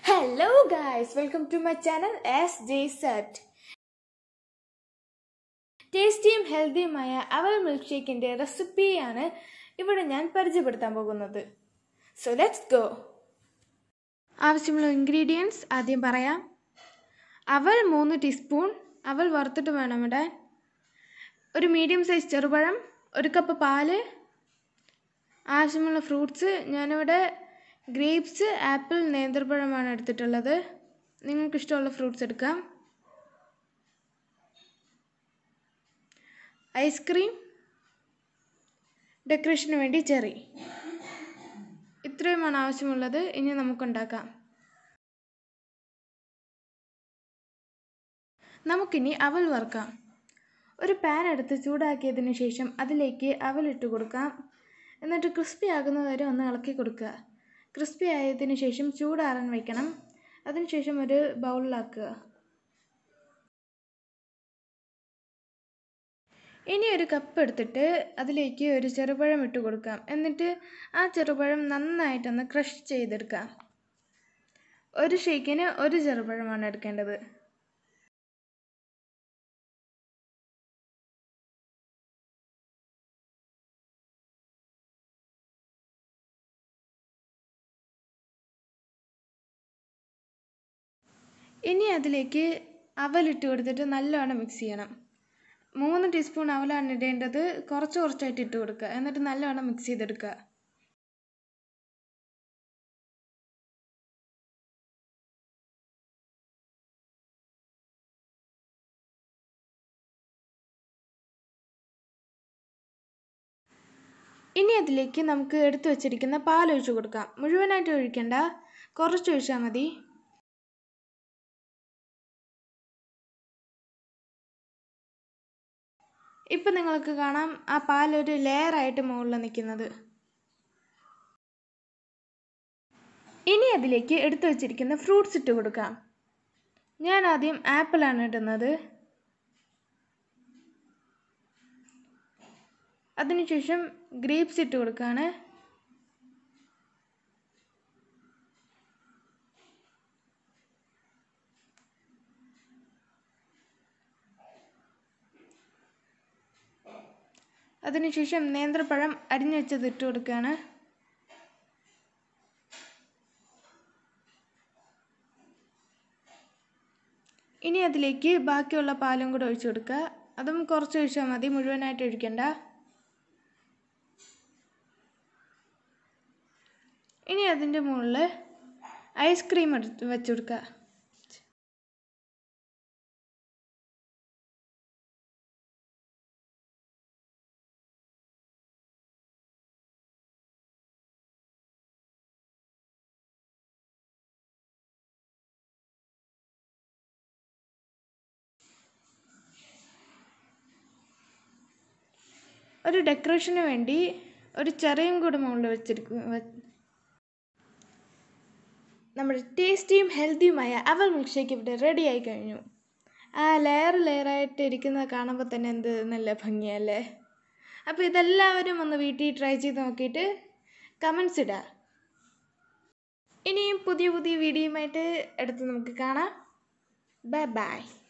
Hello guys, welcome to my channel SJ-cept. ടേസ്റ്റിയും ഹെൽത്തിയുമായ അവൽ milk ഷേക്കിൻ്റെ റെസിപ്പിയാണ് ഇവിടെ ഞാൻ പരിചയപ്പെടുത്താൻ പോകുന്നത്. So let's go. ആവശ്യമുള്ള ഇൻഗ്രീഡിയൻസ് ആദ്യം പറയാം. അവൽ 3 ടീസ്പൂൺ, അവൽ വറുത്തിട്ട് വേണം ഇടാൻ. ഒരു മീഡിയം സൈസ് ചെറുപഴം, 1 കപ്പ് പാല്. ആവശ്യമുള്ള ഫ്രൂട്ട്സ് ഞാനിവിടെ ഗ്രേപ്സ്, ആപ്പിൾ, നേന്ത്രപ്പഴമാണ് എടുത്തിട്ടുള്ളത്. നിങ്ങൾക്ക് ഇഷ്ടമുള്ള ഫ്രൂട്ട്സ് എടുക്കാം. ഐസ്ക്രീം, ഡെക്കറേഷന് വേണ്ടി ചെറി. ഇത്രയുമാണ് ആവശ്യമുള്ളത്. ഇനി നമുക്കുണ്ടാക്കാം. നമുക്കിനി അവൽ വറുക്കാം. ഒരു പാൻ എടുത്ത് ചൂടാക്കിയതിന് ശേഷം അതിലേക്ക് അവൽ ഇട്ട് കൊടുക്കാം. എന്നിട്ട് ക്രിസ്പി ആകുന്നതുവരെ ഒന്ന് ഇളക്കി കൊടുക്കുക. ക്രിസ്പി ആയതിനു ശേഷം ചൂടാറാൻ വയ്ക്കണം. അതിനുശേഷം ഒരു ബൗളിലാക്കുക. ഇനി ഒരു കപ്പ് എടുത്തിട്ട് അതിലേക്ക് ഒരു ചെറുപഴം ഇട്ട് കൊടുക്കാം. എന്നിട്ട് ആ ചെറുപഴം നന്നായിട്ടൊന്ന് ക്രഷ് ചെയ്തെടുക്കാം. ഒരു ഷേക്കിന് ഒരു ചെറുപഴമാണ് എടുക്കേണ്ടത്. ഇനി അതിലേക്ക് അവലിട്ട് കൊടുത്തിട്ട് നല്ലവണ്ണം മിക്സ് ചെയ്യണം. 3 ടീസ്പൂൺ അവലാണ് ഇടേണ്ടത്. കുറച്ചായിട്ട് ഇട്ട് കൊടുക്കുക. എന്നിട്ട് നല്ലവണ്ണം മിക്സ് ചെയ്തെടുക്കുക. ഇനി അതിലേക്ക് നമുക്ക് എടുത്തു വച്ചിരിക്കുന്ന പാൽ ഒഴിച്ചു കൊടുക്കാം. മുഴുവനായിട്ട് ഒഴിക്കണ്ട, കുറച്ചൊഴിച്ചാൽ മതി. ഇപ്പം നിങ്ങൾക്ക് കാണാം ആ പാലൊരു ലെയറായിട്ട് മുകളിൽ നിൽക്കുന്നത്. ഇനി അതിലേക്ക് എടുത്തു വച്ചിരിക്കുന്ന ഫ്രൂട്ട്സ് ഇട്ട് കൊടുക്കാം. ഞാൻ ആദ്യം ആപ്പിളാണ് ഇടുന്നത്. അതിനുശേഷം ഗ്രേപ്സ് ഇട്ട് കൊടുക്കുകയാണ്. അതിനുശേഷം നേന്ത്രപ്പഴം അരിഞ്ഞു വെച്ചത് ഇട്ട് കൊടുക്കുകയാണ്. ഇനി അതിലേക്ക് ബാക്കിയുള്ള പാലും കൂടെ ഒഴിച്ചു കൊടുക്കുക. അതും കുറച്ച് ഒഴിച്ചാൽ മതി, മുഴുവനായിട്ട് ഒഴിക്കണ്ട. ഇനി അതിൻ്റെ മുകളിൽ ഐസ്ക്രീം എടുത്ത് വെച്ച് കൊടുക്കുക. ഒരു ഡെക്കറേഷന് വേണ്ടി ഒരു ചെറിയും കൂടെ മുകളിൽ വെച്ചിരിക്കും. നമ്മുടെ ടേസ്റ്റിയും ഹെൽത്തിയുമായ അവൽ മിൽക്ക് ഷേക്ക് ഇവിടെ റെഡി ആയി കഴിഞ്ഞു. ആ ലെയറായിട്ട് ഇരിക്കുന്നത് കാണുമ്പോൾ തന്നെ എന്ത് നല്ല ഭംഗിയല്ലേ. അപ്പോൾ ഇതെല്ലാവരും ഒന്ന് വീട്ടിൽ ട്രൈ ചെയ്ത് നോക്കിയിട്ട് കമൻസ് ഇടുക. ഇനിയും പുതിയ വീഡിയോയുമായിട്ട് അടുത്ത് നമുക്ക് കാണാം. Bye by.